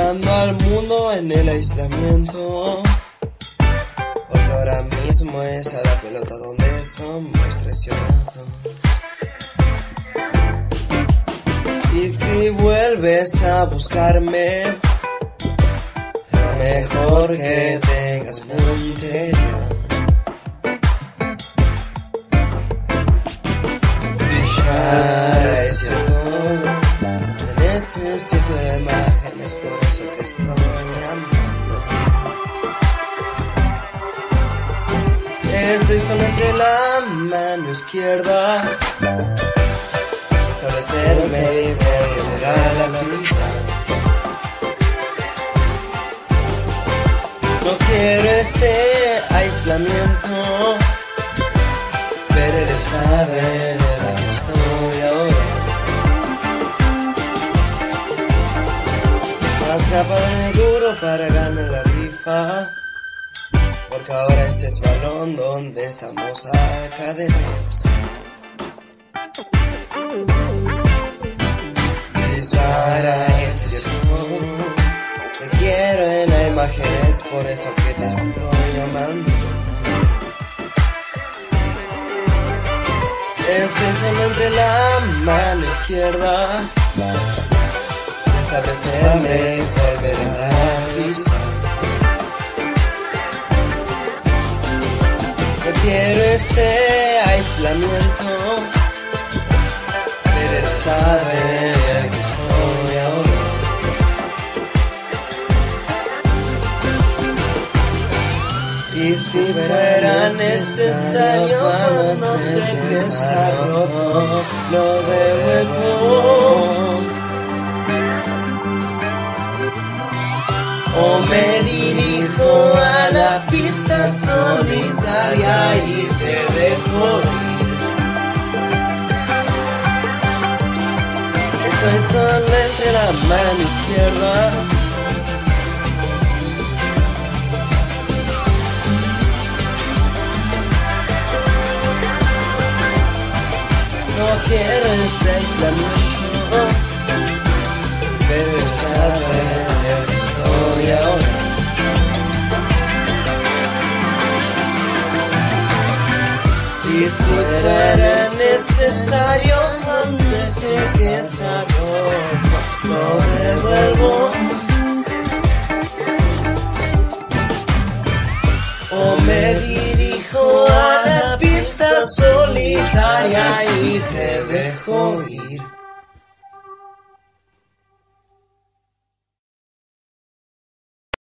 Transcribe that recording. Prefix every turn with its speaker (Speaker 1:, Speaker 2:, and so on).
Speaker 1: Dejando al mundo en el aislamiento, porque ahora mismo es a la pelota donde somos traicionados. Y si vuelves a buscarme, será mejor que tengas puntería. Bishara, es cierto, te necesito la imagen, es por eso que estoy amándote. Estoy solo entre la mano izquierda, establecerme y celebrar la pista. No quiero este aislamiento, ver el estado en el que estoy ahora. Atrapado en el duro para ganar la rifa, porque ahora ese es balón donde estamos acadenados. Dispara, es cierto, te quiero en la imagen, es por eso que te estoy amando. Estoy solo entre la mano izquierda, establecerme y celebrar la vista. No quiero este aislamiento, ver el estado en el que estoy ahora. Y si fuera necesario, cuando sé que está roto, lo devuelvo. O me dirijo a la pista solitaria y te dejo ir. Estoy solo entre la mano izquierda, no quiero este aislamiento, pero el estado en el que estoy ahora. Y si fuera necesario, cuando sé que está roto, lo devuelvo.